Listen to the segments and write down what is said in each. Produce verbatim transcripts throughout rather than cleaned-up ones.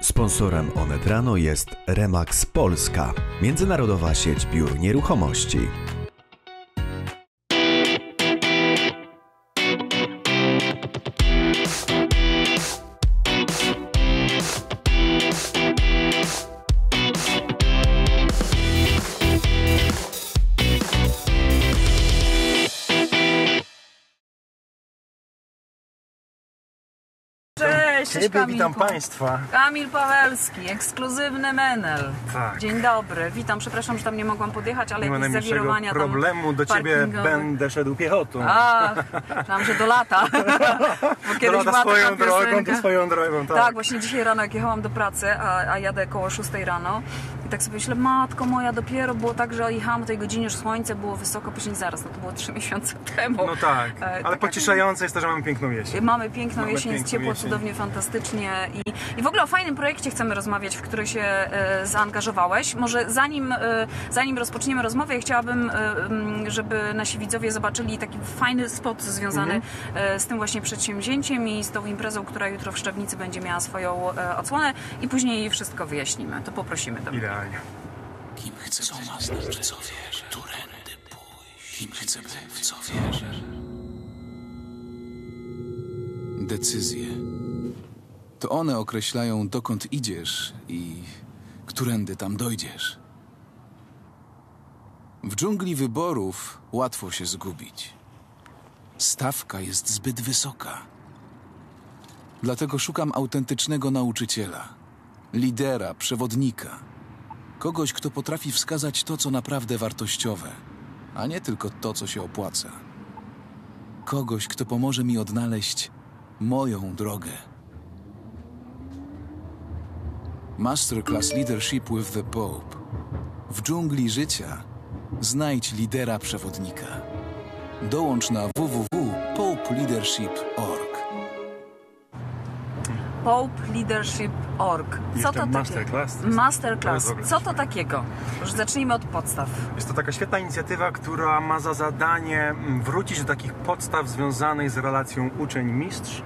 Sponsorem Onet Rano jest Remax Polska, międzynarodowa sieć biur nieruchomości. Cześć, cześć Ciebie, witam Państwa. Kamil Pawelski, ekskluzywny Menel. Tak. Dzień dobry, witam, przepraszam, że tam nie mogłam podjechać, ale Nie ma jakieś najmniejszego zawirowania tam problemu, do Ciebie parkingowe. będę szedł piechotą. A, myślałam, że do lata. Bo kiedyś Droga była swoją taka drogą, piosenka. to swoją drogą, tak. Tak, właśnie dzisiaj rano jak jechałam do pracy, a, a jadę koło szóstej rano i tak sobie myślę, matko moja, dopiero było tak, że jechałam o tej godzinie, już słońce było wysoko, później zaraz, no to było trzy miesiące temu. No tak, E, ale tak pocieszające jest to, że mamy piękną jesień. Mamy piękną Mamy jesień, jest piękną ciepło, jesień. cudownie, fantastycznie i, i w ogóle o fajnym projekcie chcemy rozmawiać, w który się e, zaangażowałeś. Może zanim, e, zanim rozpoczniemy rozmowę, ja chciałabym, e, m, żeby nasi widzowie zobaczyli taki fajny spot związany Mhm. e, z tym właśnie przedsięwzięciem i z tą imprezą, która jutro w Szczawnicy będzie miała swoją e, odsłonę i później wszystko wyjaśnimy. To poprosimy. Dobrze. Idealnie. Kim chcę być, w co wierzę, którędy pójść, kim chcę być, w co wierzę. Decyzje. To one określają, dokąd idziesz i którędy tam dojdziesz. W dżungli wyborów łatwo się zgubić. Stawka jest zbyt wysoka. Dlatego szukam autentycznego nauczyciela, lidera, przewodnika. Kogoś, kto potrafi wskazać to, co naprawdę wartościowe, a nie tylko to, co się opłaca. Kogoś, kto pomoże mi odnaleźć moją drogę. Masterclass Leadership with the Pope. W dżungli życia znajdź lidera przewodnika. Dołącz na w w w kropka pope leadership kropka org. Pope Leadership kropka org. Co Jeszcze to takiego? masterclass? Masterclass. To jest w ogóle Co to coś takiego? Już zacznijmy od podstaw. Jest to taka świetna inicjatywa, która ma za zadanie mm, wrócić do takich podstaw związanych z relacją uczeń-mistrz,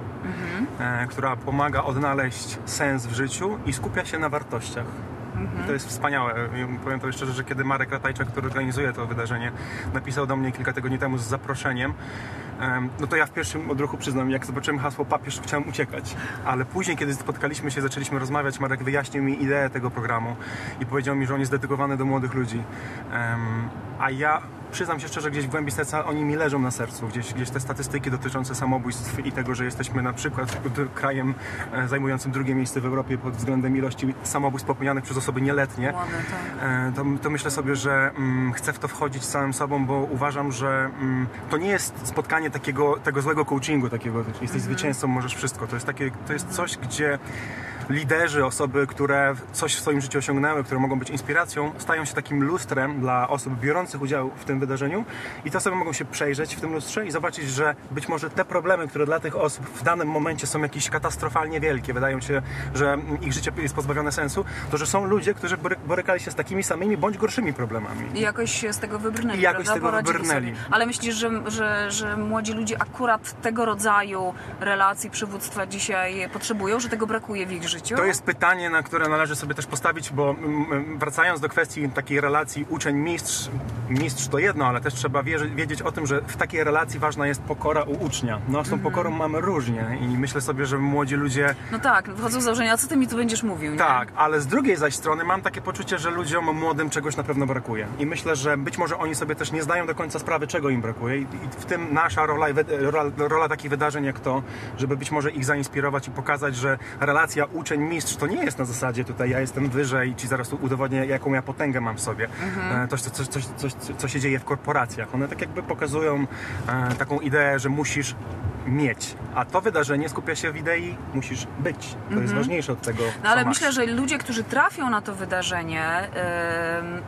e, która pomaga odnaleźć sens w życiu i skupia się na wartościach. I to jest wspaniałe. I powiem to szczerze, że kiedy Marek Ratajczak, który organizuje to wydarzenie, napisał do mnie kilka tygodni temu z zaproszeniem, em, no to ja w pierwszym odruchu przyznam, jak zobaczyłem hasło papież, chciałem uciekać. Ale później, kiedy spotkaliśmy się, zaczęliśmy rozmawiać, Marek wyjaśnił mi ideę tego programu i powiedział mi, że on jest dedykowany do młodych ludzi. Em, a ja przyznam się szczerze, gdzieś w głębi serca oni mi leżą na sercu. Gdzieś, gdzieś te statystyki dotyczące samobójstw i tego, że jesteśmy na przykład krajem e, zajmującym drugie miejsce w Europie pod względem ilości samobójstw popełnianych przez osoby nieletnie, Młode, tak. e, to, to myślę sobie, że mm, chcę w to wchodzić z całym sobą, bo uważam, że mm, to nie jest spotkanie takiego, tego złego coachingu, takiego, jesteś Mhm. zwycięzcą, możesz wszystko. To jest, takie, to jest coś, gdzie liderzy, osoby, które coś w swoim życiu osiągnęły, które mogą być inspiracją, stają się takim lustrem dla osób biorących udział w tym wydarzeniu i te osoby mogą się przejrzeć w tym lustrze i zobaczyć, że być może te problemy, które dla tych osób w danym momencie są jakieś katastrofalnie wielkie, wydają się, że ich życie jest pozbawione sensu, to że są ludzie, którzy bory- borykali się z takimi samymi bądź gorszymi problemami. I jakoś się z tego wybrnęli, I jakoś prawda? z tego Poradzili wybrnęli. sobie. Ale myślisz, że, że, że młodzi ludzie akurat tego rodzaju relacji, przywództwa dzisiaj potrzebują, że tego brakuje w ich życiu? To jest pytanie, na które należy sobie też postawić, bo mm, wracając do kwestii takiej relacji uczeń-mistrz, mistrz to jedno, ale też trzeba wierzy, wiedzieć o tym, że w takiej relacji ważna jest pokora u ucznia. No a z tą pokorą mamy różnie i myślę sobie, że młodzi ludzie... No tak, wychodzą z założenia, a co ty mi tu będziesz mówił, nie? Tak, ale z drugiej zaś strony mam takie poczucie, że ludziom młodym czegoś na pewno brakuje. I myślę, że być może oni sobie też nie zdają do końca sprawy, czego im brakuje. I w tym nasza rola, i wy- rola, rola takich wydarzeń jak to, żeby być może ich zainspirować i pokazać, że relacja uczeń-mistrz to nie jest na zasadzie tutaj ja jestem wyżej i ci zaraz udowodnię, jaką ja potęgę mam w sobie. Mhm. To jest coś, coś, coś, co się dzieje w korporacjach. One tak jakby pokazują e, taką ideę, że musisz mieć. A to wydarzenie skupia się w idei musisz być. To Mhm. jest ważniejsze od tego, No ale co masz. myślę, że ludzie, którzy trafią na to wydarzenie, yy,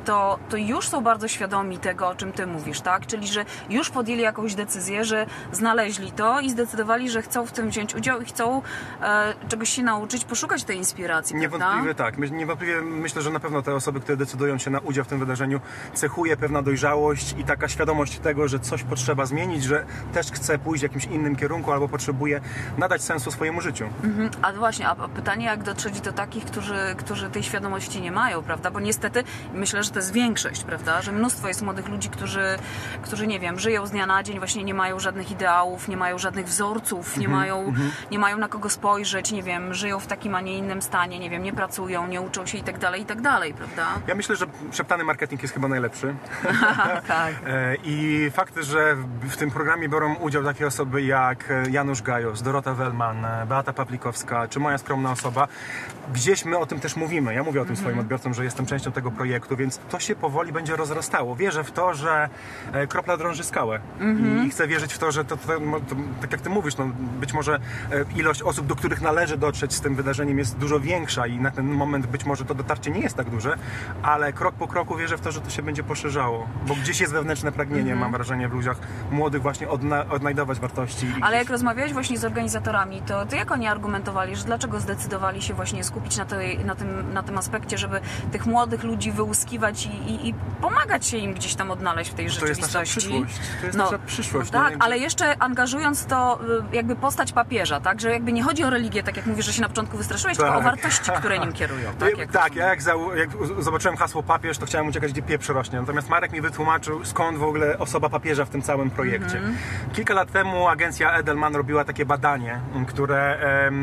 to, to już są bardzo świadomi tego, o czym ty mówisz, tak? Czyli, że już podjęli jakąś decyzję, że znaleźli to i zdecydowali, że chcą w tym wziąć udział i chcą e, czegoś się nauczyć, poszukać tej inspiracji, Niewątpliwie prawda? tak. My- Niewątpliwie myślę, że na pewno te osoby, które decydują się na udział w tym wydarzeniu, cechuje pewna dojrzałość i taka świadomość tego, że coś potrzeba zmienić, że też chce pójść w jakimś innym kierunku albo potrzebuje nadać sensu swojemu życiu. Mhm. A właśnie, a pytanie, jak dotrzeć do takich, którzy, którzy tej świadomości nie mają, prawda? Bo niestety myślę, że to jest większość, prawda? Że mnóstwo jest młodych ludzi, którzy, którzy nie wiem, żyją z dnia na dzień, właśnie nie mają żadnych ideałów, nie mają żadnych wzorców, nie, mają, nie mają na kogo spojrzeć, nie wiem, żyją w takim, a nie innym stanie, nie wiem, nie pracują, nie uczą się i tak dalej, i tak dalej, prawda? Ja myślę, że szeptany marketing jest chyba najlepszy. Tak. E, I fakt, że w- w tym programie biorą udział takie osoby jak e, Janusz Gajos, Dorota Wellman, e, Beata Pawlikowska, czy moja skromna osoba, gdzieś my o tym też mówimy. Ja mówię o tym swoim odbiorcom, że jestem częścią tego projektu, więc to się powoli będzie rozrastało. Wierzę w to, że e, kropla drąży skałę. I chcę wierzyć w to, że to, to, to, tak jak ty mówisz, no, być może e, ilość osób, do których należy dotrzeć z tym wydarzeniem jest dużo większa i na ten moment być może to dotarcie nie jest tak duże, ale krok po kroku wierzę w to, że to się będzie poszerzało, bo gdzieś jest wewnętrzne pragnienie, mam wrażenie, w ludziach młodych właśnie odna odnajdować wartości. i Ale gdzieś- jak rozmawiałeś właśnie z organizatorami, to, to jak oni argumentowali, że dlaczego zdecydowali się właśnie skupić na, tej, na, tym, na tym aspekcie, żeby tych młodych ludzi wyłuskiwać i, i, i pomagać się im gdzieś tam odnaleźć w tej To jest nasza rzeczywistości? przyszłość. To jest nasza przyszłość. Tak, No, ale jeszcze angażując to y, jakby postać papieża, tak? Że jakby nie chodzi o religię, tak jak mówisz, że się na początku wystraszyłeś, Tak. tylko o wartości, które nim kierują. Tak, jak tak rozumiem. ja jak, za, jak u- zobaczyłem hasło papież, to chciałem uciekać, gdzie pieprz rośnie. Natomiast Marek mi wytłumaczył, skąd w ogóle osoba papieża w tym całym projekcie. Mhm. Kilka lat temu agencja Edelman robiła takie badanie, m, które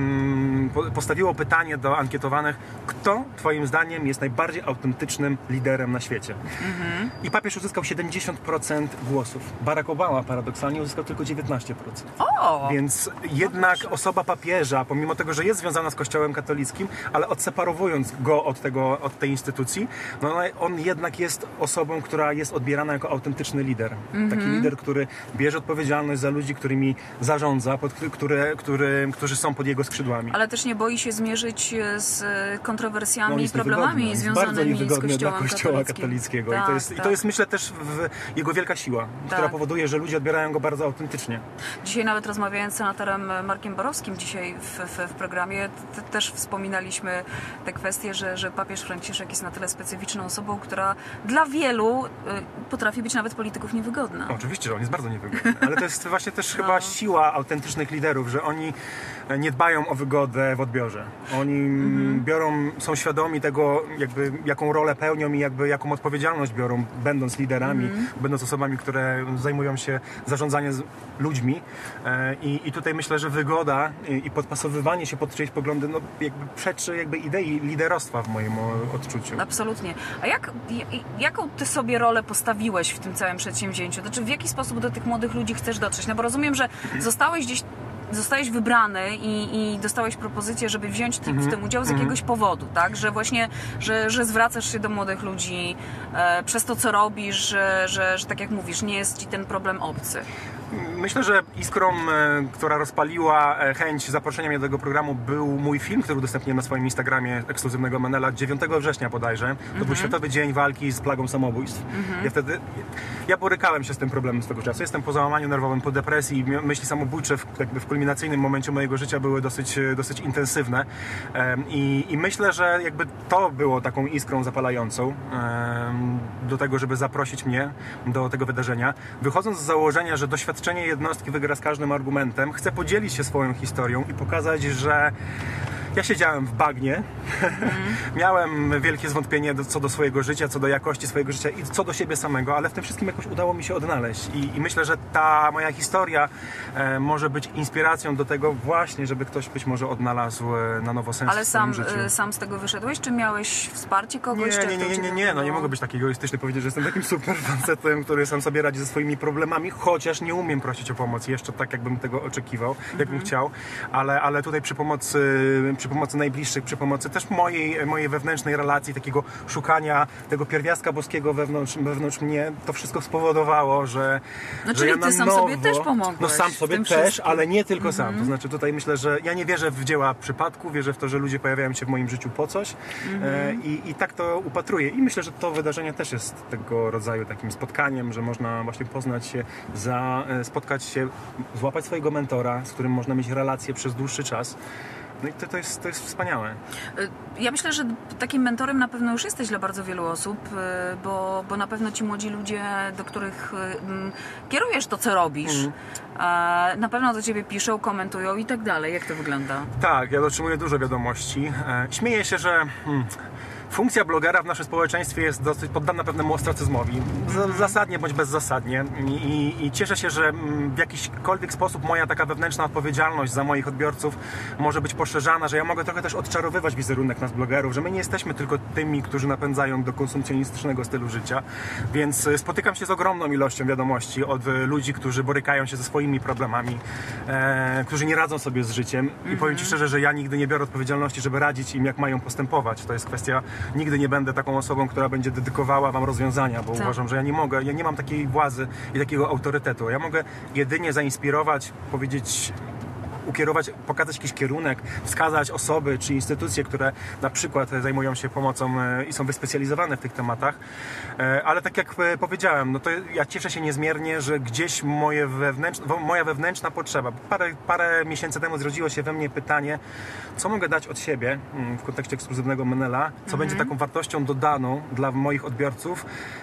em, po- postawiło pytanie do ankietowanych, kto twoim zdaniem jest najbardziej autentycznym liderem na świecie. Mhm. I papież uzyskał siedemdziesiąt procent głosów. Barack Obama paradoksalnie uzyskał tylko dziewiętnaście procent. O! Więc jednak osoba papieża, pomimo tego, że jest związana z Kościołem katolickim, ale odseparowując go od, tego, od tej instytucji, no on jednak jest osobą, która jest odbierana jako autentyczny lider. Taki lider, który bierze odpowiedzialność za ludzi, którymi zarządza, pod, które, który, którzy są pod jego skrzydłami. Ale też nie boi się zmierzyć z kontrowersjami No, i jest problemami niewygodny. Jest bardzo związanymi z niewygodny Kościołem dla Kościoła katolickim. katolickiego. I, Tak, to jest, tak. I to jest, myślę, też w, jego wielka siła, która Tak. powoduje, że ludzie odbierają go bardzo autentycznie. Dzisiaj nawet rozmawiając z senatorem Markiem Borowskim dzisiaj w, w, w programie t- też wspominaliśmy te kwestie, że, że papież Franciszek jest na tyle specyficzną osobą, która dla wielu y, potrafi być nawet polityków niewygodna. Oczywiście, że on jest bardzo niewygodny, ale to jest właśnie też chyba siła autentycznych liderów, że oni nie dbają o wygodę w odbiorze. Oni Mhm. biorą, są świadomi tego, jakby, jaką rolę pełnią i jakby, jaką odpowiedzialność biorą, będąc liderami, Mhm. będąc osobami, które zajmują się zarządzaniem z ludźmi. E, I, i tutaj myślę, że wygoda i, i podpasowywanie się pod czyjeś poglądy no, jakby przeczy jakby idei liderostwa w moim o, odczuciu. Absolutnie. A jak, j- jaką ty sobie rolę postawiłeś w tym całym przedsięwzięciu? Znaczy, w jaki sposób do tych młodych ludzi chcesz dotrzeć? No bo rozumiem, że zostałeś gdzieś zostałeś wybrany i, i dostałeś propozycję, żeby wziąć ty, w tym udział z jakiegoś powodu, tak? Że właśnie, że, że zwracasz się do młodych ludzi e, przez to, co robisz, że, że, że tak jak mówisz, nie jest ci ten problem obcy. Myślę, że iskrą, e, która rozpaliła e, chęć zaproszenia mnie do tego programu, był mój film, który udostępniłem na swoim Instagramie ekskluzywnego Menela dziewiątego września bodajże. To był Światowy Dzień Walki z Plagą Samobójstw. Ja wtedy, ja borykałem się z tym problemem swego czasu. Jestem po załamaniu nerwowym, po depresji. Mi- Myśli samobójcze w, jakby w kulminacyjnym momencie mojego życia były dosyć, e, dosyć intensywne. Em, I, I myślę, że jakby to było taką iskrą zapalającą em, do tego, żeby zaprosić mnie do tego wydarzenia. Wychodząc z założenia, że doświadczenie jednostki wygra z każdym argumentem, chcę podzielić się swoją historią i pokazać, że ja siedziałem w bagnie, miałem wielkie zwątpienie do, co do swojego życia, co do jakości swojego życia i co do siebie samego, ale w tym wszystkim jakoś udało mi się odnaleźć i, i myślę, że ta moja historia e, może być inspiracją do tego właśnie, żeby ktoś być może odnalazł e, na nowo sens Ale w swoim sam, życiu. y, sam z tego wyszedłeś, czy miałeś wsparcie kogoś? Nie, czy nie, nie, to nie, cię nie, nie, no nie wyglądało? mogę być taki egoistyczny, powiedzieć, że jestem takim super facetem, który sam sobie radzi ze swoimi problemami, chociaż nie umiem prosić o pomoc jeszcze tak, jakbym tego oczekiwał, jakbym chciał, ale, ale tutaj przy pomocy, przy przy pomocy najbliższych, przy pomocy też mojej, mojej wewnętrznej relacji, takiego szukania tego pierwiastka boskiego wewnątrz, wewnątrz mnie, to wszystko spowodowało, że, No że czyli ja ty na sam nowo, sobie też pomogłeś. No sam w sobie tym też, wszystkim. ale nie tylko sam. To znaczy tutaj myślę, że ja nie wierzę w dzieła przypadku, wierzę w to, że ludzie pojawiają się w moim życiu po coś e, i, i tak to upatruję. I myślę, że to wydarzenie też jest tego rodzaju takim spotkaniem, że można właśnie poznać się, za, e, spotkać się, złapać swojego mentora, z którym można mieć relację przez dłuższy czas. No i to, to, jest, to jest wspaniałe. Ja myślę, że takim mentorem na pewno już jesteś dla bardzo wielu osób, bo, bo na pewno ci młodzi ludzie, do których kierujesz to, co robisz, mm. na pewno do ciebie piszą, komentują i tak dalej. Jak to wygląda? Tak, ja otrzymuję dużo wiadomości. Śmieję się, że... Hmm, funkcja blogera w naszym społeczeństwie jest dosyć poddana pewnemu ostracyzmowi. Zasadnie bądź bezzasadnie. I, i, I cieszę się, że w jakiśkolwiek sposób moja taka wewnętrzna odpowiedzialność za moich odbiorców może być poszerzana, że ja mogę trochę też odczarowywać wizerunek nas blogerów, że my nie jesteśmy tylko tymi, którzy napędzają do konsumpcjonistycznego stylu życia. Więc spotykam się z ogromną ilością wiadomości od ludzi, którzy borykają się ze swoimi problemami, e, którzy nie radzą sobie z życiem. I mm-hmm. powiem Ci szczerze, że ja nigdy nie biorę odpowiedzialności, żeby radzić im, jak mają postępować. To jest kwestia... Nigdy nie będę taką osobą, która będzie dedykowała wam rozwiązania, bo tak. uważam, że ja nie mogę, ja nie mam takiej władzy i takiego autorytetu. Ja mogę jedynie zainspirować, powiedzieć, ukierować, pokazać jakiś kierunek, wskazać osoby czy instytucje, które na przykład zajmują się pomocą i są wyspecjalizowane w tych tematach. Ale tak jak powiedziałem, no to ja cieszę się niezmiernie, że gdzieś moje wewnętrzne, moja wewnętrzna potrzeba. Parę, parę miesięcy temu zrodziło się we mnie pytanie, co mogę dać od siebie w kontekście ekskluzywnego Menela, co mhm. będzie taką wartością dodaną dla moich odbiorców,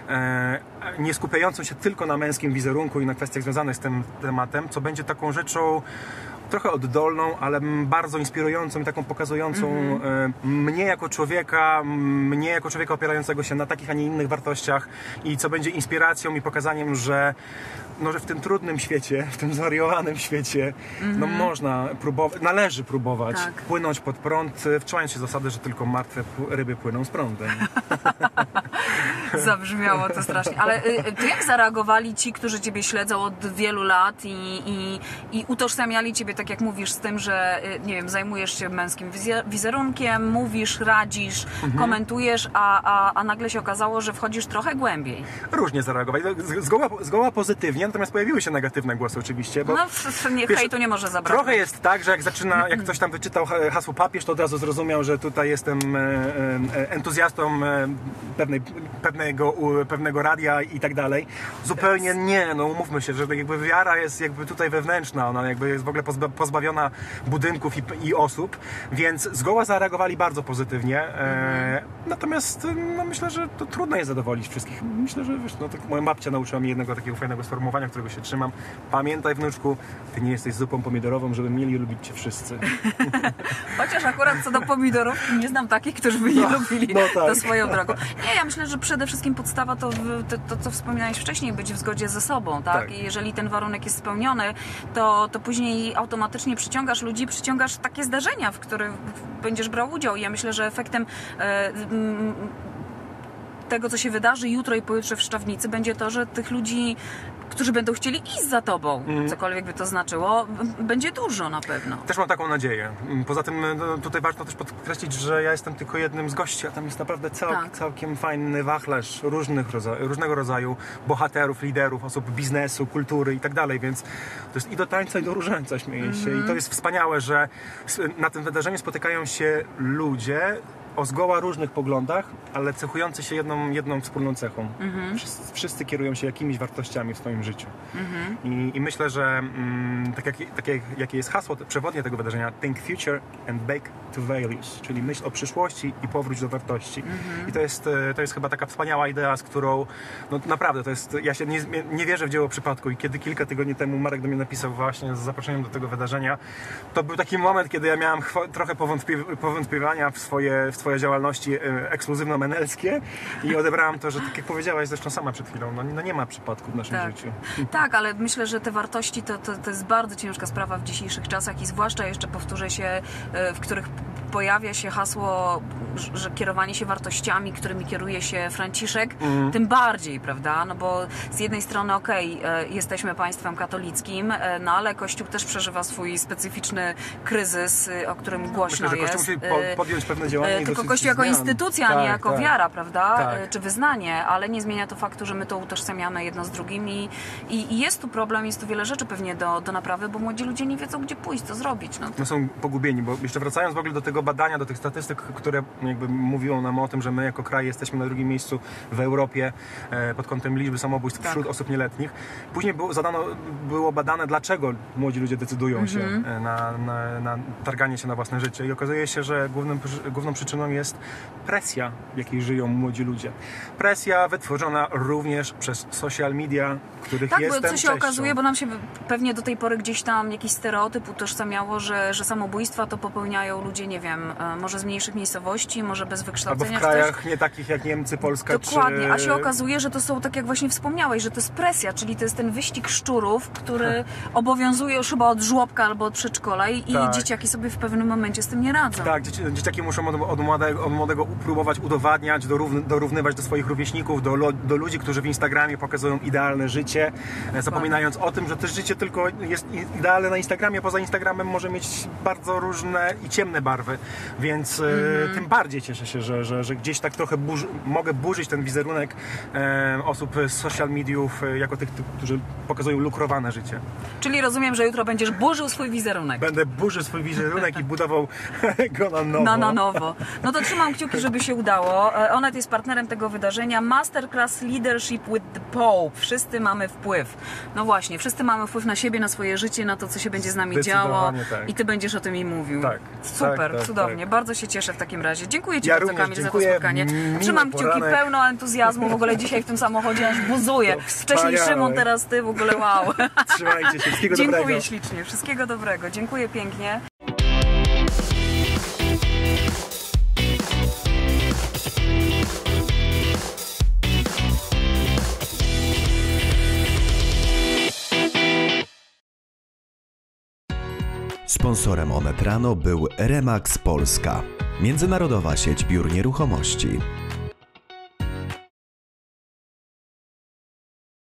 nie skupiającą się tylko na męskim wizerunku i na kwestiach związanych z tym tematem, co będzie taką rzeczą trochę oddolną, ale bardzo inspirującą i taką pokazującą mm-hmm. mnie jako człowieka, mnie jako człowieka opierającego się na takich, a nie innych wartościach i co będzie inspiracją i pokazaniem, że, no, że w tym trudnym świecie, w tym zwariowanym świecie, mm-hmm. no można próbować, należy próbować tak. płynąć pod prąd, wczłaniać się zasady, że tylko martwe ryby płyną z prądem. Zabrzmiało to strasznie. Ale to jak zareagowali ci, którzy ciebie śledzą od wielu lat i, i, i utożsamiali ciebie, tak jak mówisz, z tym, że nie wiem, zajmujesz się męskim wizerunkiem, mówisz, radzisz, mhm. komentujesz, a, a, a nagle się okazało, że wchodzisz trochę głębiej. Różnie zareagowali. Zgoła, zgoła pozytywnie, natomiast pojawiły się negatywne głosy oczywiście. Bo, no, nie, wiesz, hejtu nie może zabrać. Trochę jest tak, że jak zaczyna, jak ktoś tam wyczytał hasło papież, to od razu zrozumiał, że tutaj jestem entuzjastą pewnej, pewnego, pewnego radia i tak dalej. Zupełnie nie, no umówmy się, że jakby wiara jest jakby tutaj wewnętrzna, ona jakby jest w ogóle pozbawiona budynków i, i osób, więc zgoła zareagowali bardzo pozytywnie. E, natomiast no, myślę, że to trudno jest zadowolić wszystkich. Myślę, że wiesz, no, tak moja babcia nauczyła mnie jednego takiego fajnego sformułowania, którego się trzymam. Pamiętaj, wnuczku, ty nie jesteś zupą pomidorową, żeby mieli lubić cię wszyscy. Chociaż akurat co do pomidorów nie znam takich, którzy by nie no, lubili no tak. to swoją drogą. Nie, ja myślę, że przede wszystkim podstawa to, to, to co wspominałeś wcześniej, być w zgodzie ze sobą, tak? tak. I jeżeli ten warunek jest spełniony, to, to później automatycznie przyciągasz ludzi, przyciągasz takie zdarzenia, w których będziesz brał udział. I ja myślę, że efektem e, m, tego, co się wydarzy jutro i pojutrze w Szczawnicy, będzie to, że tych ludzi, którzy będą chcieli iść za tobą, mm. cokolwiek by to znaczyło, będzie dużo na pewno. Też mam taką nadzieję. Poza tym no, tutaj warto też podkreślić, że ja jestem tylko jednym z gości, a tam jest naprawdę cał, tak. całkiem fajny wachlarz różnych rodzaju, różnego rodzaju bohaterów, liderów, osób biznesu, kultury i tak dalej, więc to jest i do tańca, i do różańca, śmieję się. Mm. I to jest wspaniałe, że na tym wydarzeniu spotykają się ludzie o zgoła różnych poglądach, ale cechujący się jedną, jedną wspólną cechą. Mm-hmm. Wszyscy, wszyscy kierują się jakimiś wartościami w swoim życiu. Mm-hmm. I, I myślę, że mm, tak, jak, tak jak, jakie jest hasło przewodnie tego wydarzenia, think future and bake to values, czyli myśl o przyszłości i powróć do wartości. Mm-hmm. I to jest, to jest chyba taka wspaniała idea, z którą no naprawdę to jest, ja się nie, nie wierzę w dzieło przypadku i kiedy kilka tygodni temu Marek do mnie napisał właśnie z zaproszeniem do tego wydarzenia, to był taki moment, kiedy ja miałem chwo- trochę powątpie- powątpiewania w swoje, w swoje działalności ekskluzywno-menelskie i odebrałam to, że tak jak powiedziałaś zresztą sama przed chwilą, no, no nie ma przypadku w naszym tak. życiu. Tak, ale myślę, że te wartości to, to, to jest bardzo ciężka sprawa w dzisiejszych czasach i zwłaszcza jeszcze powtórzę się, w których pojawia się hasło, że kierowanie się wartościami, którymi kieruje się Franciszek, mm. tym bardziej, prawda? No bo z jednej strony okej, okay, jesteśmy państwem katolickim, no ale Kościół też przeżywa swój specyficzny kryzys, o którym głośno Myślę, że jest. Kościół musi podjąć pewne działania. Tylko Kościół jako zmian. instytucja, tak, a nie jako tak. wiara, prawda? Tak. Czy wyznanie, ale nie zmienia to faktu, że my to utożsamiamy jedno z drugim i, i, i jest tu problem, jest tu wiele rzeczy pewnie do, do naprawy, bo młodzi ludzie nie wiedzą, gdzie pójść, co zrobić. No. No są pogubieni, bo jeszcze wracając w ogóle do tego badania, do tych statystyk, które jakby mówią nam o tym, że my jako kraj jesteśmy na drugim miejscu w Europie e, pod kątem liczby samobójstw tak. wśród osób nieletnich. Później było, zadano, było badane, dlaczego młodzi ludzie decydują mm-hmm. się na, na, na targanie się na własne życie i okazuje się, że głównym, główną przyczyną jest presja, w jakiej żyją młodzi ludzie. Presja wytworzona również przez social media, których tak, jestem bo co się częścią. okazuje, bo nam się pewnie do tej pory gdzieś tam jakiś stereotyp utożsamiało, że, że samobójstwa to popełniają ludzie, nie wiem, może z mniejszych miejscowości, może bez wykształcenia. Albo w krajach nie takich jak Niemcy, Polska. Dokładnie, czy... a się okazuje, że to są, tak jak właśnie wspomniałeś, że to jest presja, czyli to jest ten wyścig szczurów, który obowiązuje już chyba od żłobka albo od przedszkola i, tak. i dzieciaki sobie w pewnym momencie z tym nie radzą. Tak, dzieci, dzieciaki muszą od, od, młodego, od młodego próbować udowadniać, dorówny, dorównywać do swoich rówieśników, do, do ludzi, którzy w Instagramie pokazują idealne życie, Dokładnie. zapominając o tym, że to życie tylko jest idealne na Instagramie, poza Instagramem może mieć bardzo różne i ciemne barwy, więc mm-hmm. tym bardziej cieszę się, że, że, że gdzieś tak trochę burzy, mogę burzyć ten wizerunek e, osób z social mediów e, jako tych, którzy pokazują lukrowane życie. Czyli rozumiem, że jutro będziesz burzył swój wizerunek. Będę burzył swój wizerunek i budował go na nowo. No, na nowo. No to trzymam kciuki, żeby się udało. Onet jest partnerem tego wydarzenia. Masterclass Leadership with the Pope. Wszyscy mamy wpływ. No właśnie, wszyscy mamy wpływ na siebie, na swoje życie, na to, co się będzie z nami działo. Tak. I ty będziesz o tym i mówił. Tak. Super, tak, tak, cudownie. Tak. Bardzo się cieszę w takim razie. Dziękuję ci ja bardzo, również, Kamil, dziękuję. za to spotkanie. Trzymam kciuki, poranek. pełno entuzjazmu. W ogóle dzisiaj w tym samochodzie aż buzuje. Wcześniej Szymon, teraz ty. W ogóle wow. Trzymajcie się. Wszystkiego Dziękuję dobrego. ślicznie. Wszystkiego dobrego. Dziękuję pięknie. Sponsorem Onet Rano był Remax Polska, międzynarodowa sieć biur nieruchomości.